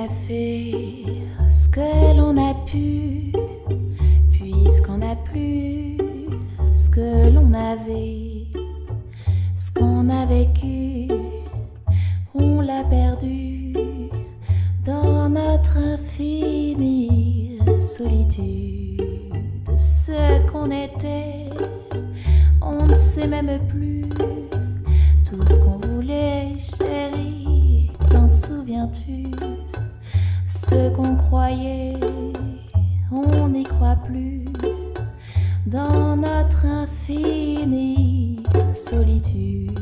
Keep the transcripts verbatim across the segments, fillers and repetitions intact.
a fait ce que l'on a pu, puisqu'on n'a plus ce que l'on avait, ce qu'on a vécu, on l'a perdu dans notre infinie solitude. Ce qu'on était, on ne sait même plus. Tout ce qu'on voulait, chérie, t'en souviens-tu? Ce qu'on croyait, on n'y croit plus. Dans notre infinie solitude.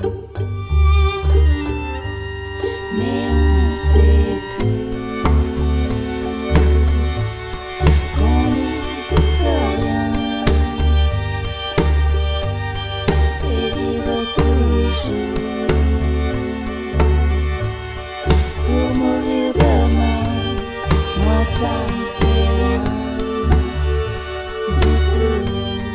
Mais on sait tous qu'on n'y peut rien et vivre toujours pour mourir demain. Moi ça me fait rien du tout.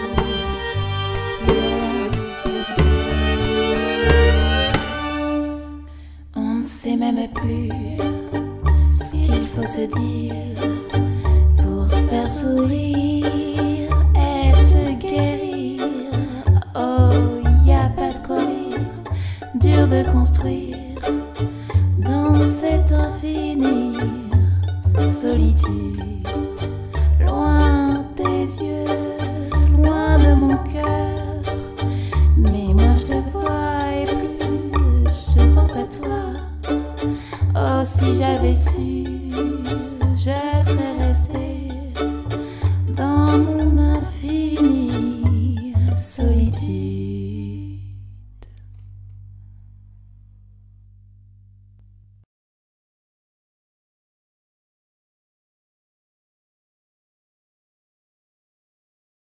On ne sait même plus ce qu'il faut se dire pour se faire sourire et se guérir. Oh, y a pas de quoi rire, dur de construire dans cette infinie solitude. Loin des yeux, loin de mon cœur, mais moi je te vois et plus je pense à toi. Oh, si j'avais su, je serais restée dans mon infinie solitude.